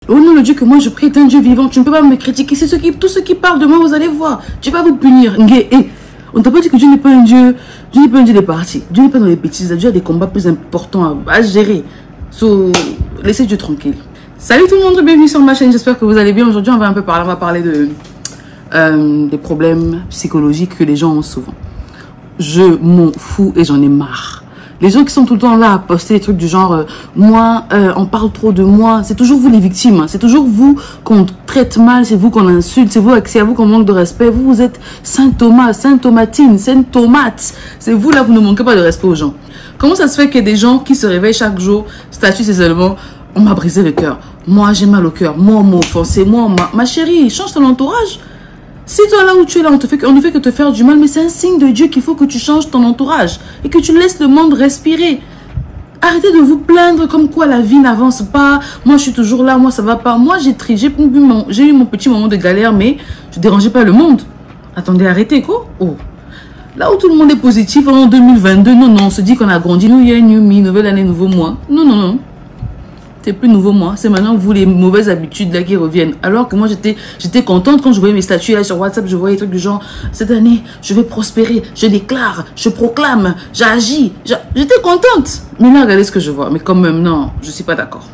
Oh non, le Dieu que moi je prie est un Dieu vivant. Tu ne peux pas me critiquer. C'est tous ceux qui parlent de moi, vous allez voir. Dieu va vous punir. On t'a pas dit que Dieu n'est pas un Dieu. Dieu n'est pas un Dieu des partis. Dieu n'est pas dans les bêtises. Dieu a des combats plus importants à gérer. Laissez Dieu tranquille. Salut tout le monde, bienvenue sur ma chaîne. J'espère que vous allez bien. Aujourd'hui, on va parler des problèmes psychologiques que les gens ont souvent. Je m'en fous et j'en ai marre. Les gens qui sont tout le temps là à poster des trucs du genre moi, on parle trop de moi. C'est toujours vous les victimes. Hein. C'est toujours vous qu'on traite mal. C'est vous qu'on insulte. C'est à vous qu'on manque de respect. Vous êtes Saint Thomas, Saint Thomatine, Saint Tomate. C'est vous là, vous ne manquez pas de respect aux gens. Comment ça se fait qu'il y a des gens qui se réveillent chaque jour, statut c'est seulement on m'a brisé le cœur. Moi j'ai mal au cœur. Moi on m'a offensé. Moi ma chérie, change ton entourage. Si toi là où tu es là, on ne fait que te faire du mal, mais c'est un signe de Dieu qu'il faut que tu changes ton entourage et que tu laisses le monde respirer. Arrêtez de vous plaindre comme quoi la vie n'avance pas. Moi je suis toujours là, moi ça va pas. Moi j'ai eu mon petit moment de galère, mais je dérangeais pas le monde. Attendez, arrêtez quoi. Oh. Là où tout le monde est positif en 2022, non, on se dit qu'on a grandi. New year, new me, nouvelle année, nouveau mois. Non. C'est plus nouveau moi, c'est maintenant vous les mauvaises habitudes là qui reviennent. Alors que moi j'étais contente quand je voyais mes statuts là sur WhatsApp, je voyais des trucs du genre cette année je vais prospérer, je déclare, je proclame, j'agis, j'étais contente. Mais là regardez ce que je vois, mais quand même non, je suis pas d'accord.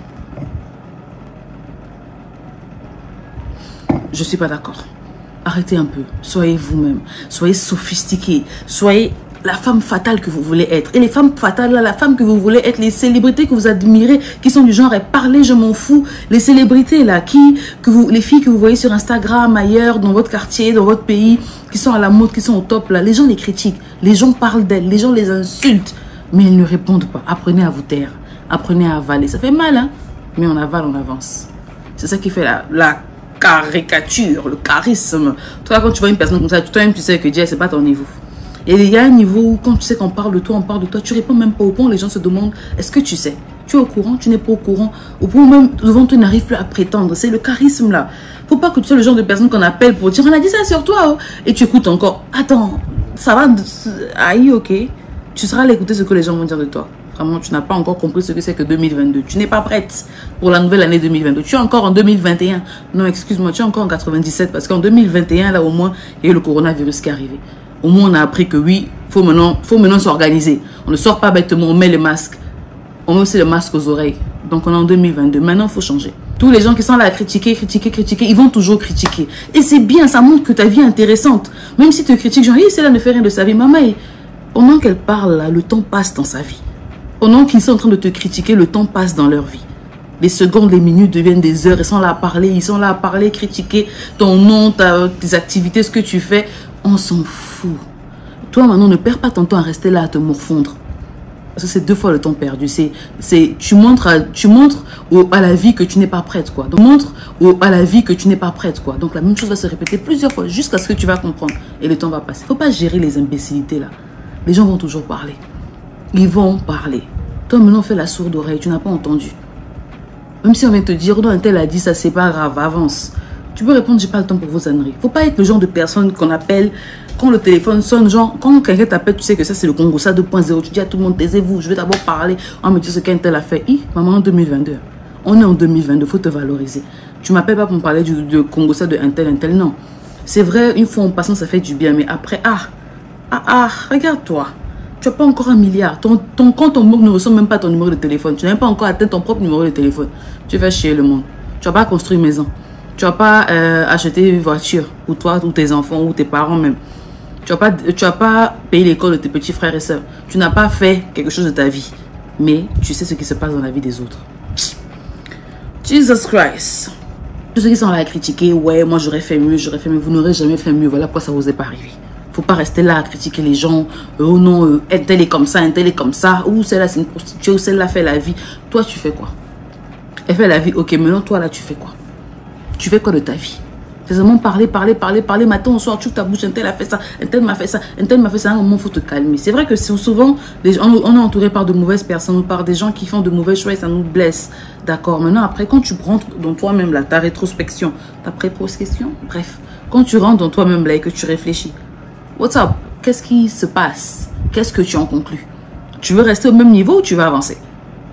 Je suis pas d'accord. Arrêtez un peu, soyez vous-même, soyez sophistiqués, soyez la femme fatale que vous voulez être. Et les femmes fatales, là, la femme que vous voulez être, les célébrités que vous admirez, qui sont du genre, parlez, je m'en fous. Les célébrités, là, les filles que vous voyez sur Instagram, ailleurs, dans votre quartier, dans votre pays, qui sont à la mode, qui sont au top, là, les gens les critiquent. Les gens parlent d'elles, les gens les insultent. Mais elles ne répondent pas. Apprenez à vous taire. Apprenez à avaler. Ça fait mal, hein. Mais on avale, on avance. C'est ça qui fait la caricature, le charisme. Toi, quand tu vois une personne comme ça, toi-même, tu sais que Dieu, c'est pas ton niveau. Et il y a un niveau où quand tu sais qu'on parle de toi, tu réponds même pas au point. Les gens se demandent, est-ce que tu sais? Tu es au courant? Tu n'es pas au courant? Au point où même devant toi, tu n'arrives plus à prétendre. C'est le charisme là. Faut pas que tu sois le genre de personne qu'on appelle pour dire, on a dit ça sur toi. Oh. Et tu écoutes encore. Attends, ça va? Aïe, ok. Tu seras à l'écouter ce que les gens vont dire de toi. Vraiment, tu n'as pas encore compris ce que c'est que 2022. Tu n'es pas prête pour la nouvelle année 2022. Tu es encore en 2021. Non, excuse-moi, tu es encore en 97. Parce qu'en 2021, là au moins, il y a eu le coronavirus qui est arrivé. Au moins, on a appris que oui, faut maintenant s'organiser. On ne sort pas bêtement, on met le masque. On met aussi le masque aux oreilles. Donc, on est en 2022. Maintenant, il faut changer. Tous les gens qui sont là à critiquer, ils vont toujours critiquer. Et c'est bien, ça montre que ta vie est intéressante. Même si tu critiques, genre, celle-là ne fait rien de sa vie. Maman, pendant qu'elle parle, là, le temps passe dans sa vie. Pendant qu'ils sont en train de te critiquer, le temps passe dans leur vie. Les secondes, les minutes deviennent des heures. Ils sont là à parler, critiquer ton nom, tes activités, ce que tu fais. On s'en fout. Toi, maintenant, ne perds pas ton temps à rester là, à te morfondre. Parce que c'est 2 fois le temps perdu. Tu montres à la vie que tu n'es pas prête, quoi. Donc, à la vie que tu n'es pas prête, quoi. Donc, la même chose va se répéter plusieurs fois jusqu'à ce que tu vas comprendre. Et le temps va passer. Il ne faut pas gérer les imbécilités, là. Les gens vont toujours parler. Ils vont parler. Toi, maintenant, fais la sourde oreille. Tu n'as pas entendu. Même si on vient te dire, oh non, un tel a dit ça, c'est pas grave, avance. Tu peux répondre, j'ai pas le temps pour vos âneries. Faut pas être le genre de personne qu'on appelle quand le téléphone sonne, genre, quand quelqu'un t'appelle, tu sais que ça c'est le Congo, ça 2.0. Tu dis à tout le monde, taisez-vous, je vais d'abord parler. On me dit ce qu'un tel a fait. Maman, en 2022. On est en 2022, faut te valoriser. Tu m'appelles pas pour me parler de Congo, ça de un tel, non. C'est vrai, une fois en passant, ça fait du bien, mais après, regarde-toi. Tu n'as pas encore 1 milliard. Ton compte en banque ne ressemble même pas à ton numéro de téléphone. Tu n'as même pas encore atteint ton propre numéro de téléphone. Tu vas chier le monde. Tu n'as pas construit une maison. Tu n'as pas acheté une voiture pour toi, ou tes enfants, ou tes parents même. Tu n'as pas payé l'école de tes petits frères et sœurs. Tu n'as pas fait quelque chose de ta vie. Mais tu sais ce qui se passe dans la vie des autres. Jesus Christ. Tous ceux qui sont là à critiquer, ouais, moi j'aurais fait mieux, vous n'aurez jamais fait mieux. Voilà pourquoi ça ne vous est pas arrivé. Faut pas rester là à critiquer les gens. Oh non, un tel est comme ça, ou celle-là c'est une prostituée, ou celle-là fait la vie. Toi, tu fais quoi? Elle fait la vie, ok, maintenant toi là, tu fais quoi? Tu fais quoi de ta vie? C'est seulement parler, matin au soir, tu ta bouche, un tel a fait ça, un tel m'a fait ça, à un moment, il faut te calmer. C'est vrai que souvent, on est entouré par de mauvaises personnes ou par des gens qui font de mauvais choix et ça nous blesse. D'accord, maintenant après, quand tu rentres dans toi-même là, ta rétrospection, ta préprospection, bref, quand tu rentres dans toi-même là et que tu réfléchis, what's up? Qu'est-ce qui se passe? Qu'est-ce que tu en conclus? Tu veux rester au même niveau ou tu veux avancer?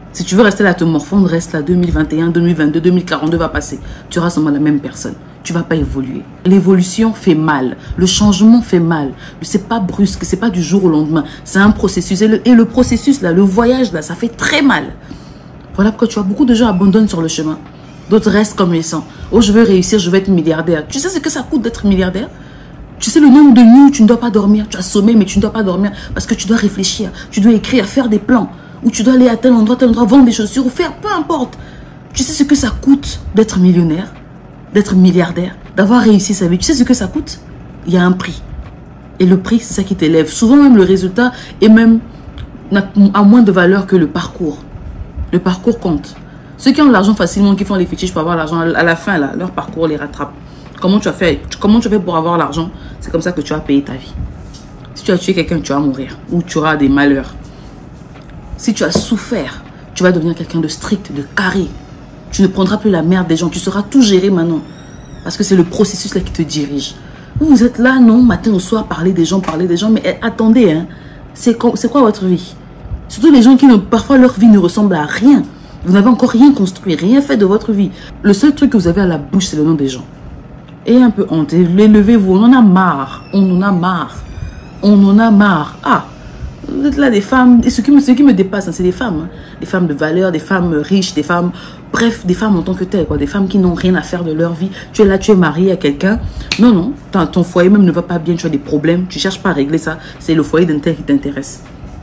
Si tu veux rester là, te morfondre, reste là. 2021, 2022, 2042 va passer. Tu auras seulement la même personne. Tu ne vas pas évoluer. L'évolution fait mal. Le changement fait mal. C'est pas brusque, c'est pas du jour au lendemain. C'est un processus. Et le processus, là, le voyage, là, ça fait très mal. Voilà pourquoi tu vois, beaucoup de gens abandonnent sur le chemin. D'autres restent comme ils sont. Oh, je veux réussir, je veux être milliardaire. Tu sais ce que ça coûte d'être milliardaire? Tu sais le nombre de nuits où tu ne dois pas dormir. Tu as sommeil, mais tu ne dois pas dormir parce que tu dois réfléchir. Tu dois écrire, faire des plans. Ou tu dois aller à tel endroit, vendre des chaussures ou faire, peu importe. Tu sais ce que ça coûte d'être millionnaire, d'être milliardaire, d'avoir réussi sa vie. Tu sais ce que ça coûte? Il y a un prix. Et le prix, c'est ça qui t'élève. Souvent même le résultat est même à moins de valeur que le parcours. Le parcours compte. Ceux qui ont de l'argent facilement, qui font les fétiches pour avoir l'argent, à la fin, là, leur parcours les rattrape. Comment tu as fait pour avoir l'argent? C'est comme ça que tu vas payer ta vie. Si tu as tué quelqu'un, tu vas mourir. Ou tu auras des malheurs. Si tu as souffert, tu vas devenir quelqu'un de strict, de carré. Tu ne prendras plus la merde des gens. Tu sauras tout gérer maintenant. Parce que c'est le processus là qui te dirige. Vous êtes là, non, matin au soir, parler des gens. Mais attendez, hein, c'est quoi votre vie? Surtout les gens qui, parfois, leur vie ne ressemble à rien. Vous n'avez encore rien construit, rien fait de votre vie. Le seul truc que vous avez à la bouche, c'est le nom des gens. Et un peu honte. Levez-vous, on en a marre. On en a marre. On en a marre. Ah, vous êtes là des femmes, et ce qui me dépasse, hein, c'est des femmes. Hein. Des femmes de valeur, des femmes riches, des femmes, bref, des femmes en tant que telles, quoi. Des femmes qui n'ont rien à faire de leur vie. Tu es là, tu es marié à quelqu'un. Non, non, ton foyer même ne va pas bien, tu as des problèmes. Tu ne cherches pas à régler ça. C'est le foyer d'un tel qui t'intéresse.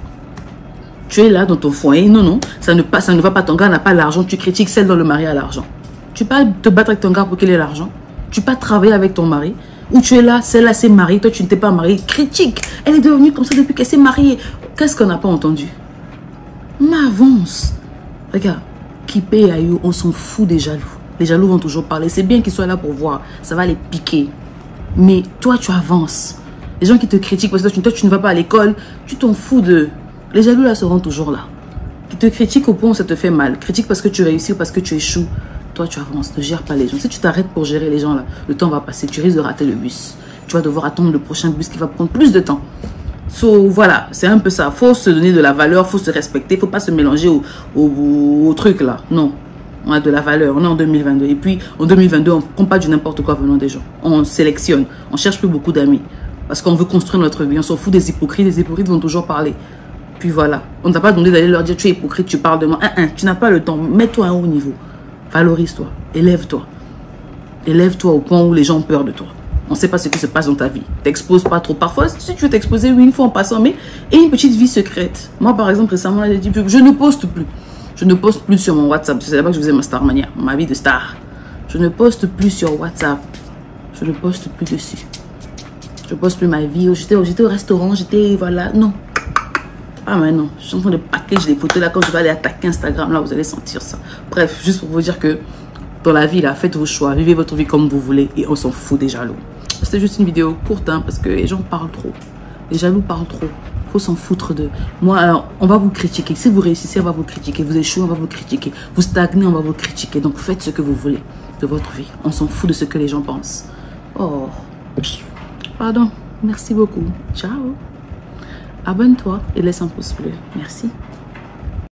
Tu es là dans ton foyer. Non, non, ça ne va pas. Ton gars n'a pas l'argent. Tu critiques celle dont le mari a l'argent. Tu ne peux pas te battre avec ton gars pour qu'il ait l'argent. Tu ne peux pas travailler avec ton mari. Ou tu es là, celle-là s'est mariée, toi tu ne t'es pas mariée. Critique. Elle est devenue comme ça depuis qu'elle s'est mariée. Qu'est-ce qu'on n'a pas entendu? On avance. Regarde, qui paye à eux, on s'en fout des jaloux. Les jaloux vont toujours parler. C'est bien qu'ils soient là pour voir. Ça va les piquer. Mais toi, tu avances. Les gens qui te critiquent parce que toi, tu ne vas pas à l'école, tu t'en fous d'eux. Les jaloux là seront toujours là. Qui te critiquent au point où ça te fait mal. Critique parce que tu réussis ou parce que tu échoues. Toi, tu avances, ne gère pas les gens. Si tu t'arrêtes pour gérer les gens, là, le temps va passer. Tu risques de rater le bus. Tu vas devoir attendre le prochain bus qui va prendre plus de temps. So, voilà, c'est un peu ça. Il faut se donner de la valeur, il faut se respecter. Il ne faut pas se mélanger au truc, là. Non, on a de la valeur. On est en 2022. Et puis, en 2022, on ne prend pas du n'importe quoi venant des gens. On sélectionne. On ne cherche plus beaucoup d'amis. Parce qu'on veut construire notre vie. On s'en fout des hypocrites. Les hypocrites vont toujours parler. Puis voilà. On ne t'a pas demandé d'aller leur dire, tu es hypocrite, tu parles de moi. Tu n'as pas le temps. Mets-toi à un haut niveau. Valorise-toi, élève-toi. Élève-toi au point où les gens ont peur de toi. On ne sait pas ce qui se passe dans ta vie. T'exposes pas trop. Parfois, si tu veux t'exposer, oui, une fois en passant, mais et une petite vie secrète. Moi, par exemple, récemment, j'ai dit, je ne poste plus. Je ne poste plus sur mon WhatsApp. C'est là-bas que je faisais ma Starmania, ma vie de star. Je ne poste plus sur WhatsApp. Je ne poste plus dessus. Je ne poste plus ma vie. J'étais au restaurant, voilà. Non. Ah mais non, je suis en train de package des photos là. Quand je vais aller attaquer Instagram, là, vous allez sentir ça. Bref, juste pour vous dire que dans la vie, là, faites vos choix. Vivez votre vie comme vous voulez et on s'en fout des jaloux. C'était juste une vidéo courte, hein, parce que les gens parlent trop. Les jaloux parlent trop. Faut s'en foutre d'eux. Moi, alors, on va vous critiquer. Si vous réussissez, on va vous critiquer. Vous échouez, on va vous critiquer. Vous stagnez, on va vous critiquer. Donc, faites ce que vous voulez de votre vie. On s'en fout de ce que les gens pensent. Oh, pardon. Merci beaucoup. Ciao. Abonne-toi et laisse un pouce bleu. Merci.